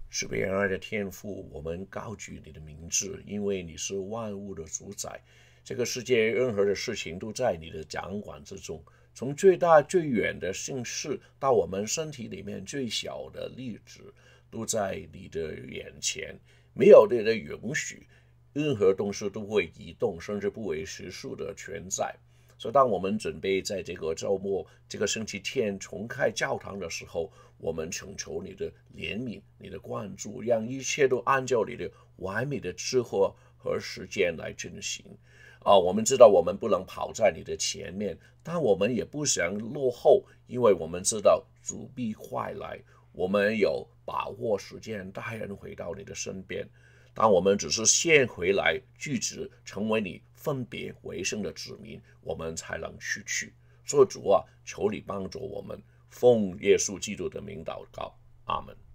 是别人爱的天父，我们高举你的名字，因为你是万物的主宰。这个世界任何的事情都在你的掌管之中，从最大最远的姓氏到我们身体里面最小的粒子，都在你的眼前。没有你的允许，任何东西都会移动，甚至不为实数的存在。所以，当我们准备在这个周末、这个星期天重开教堂的时候，我们请求你的怜悯、你的关注，让一切都按照你的完美的智慧和时间来进行。我们知道我们不能跑在你的前面，但我们也不想落后，因为我们知道主必快来，我们有把握时间带人回到你的身边。当我们只是先回来聚集，成为你分别为圣的子民，我们才能去。所以主啊，求你帮助我们，奉耶稣基督的名祷告，阿门。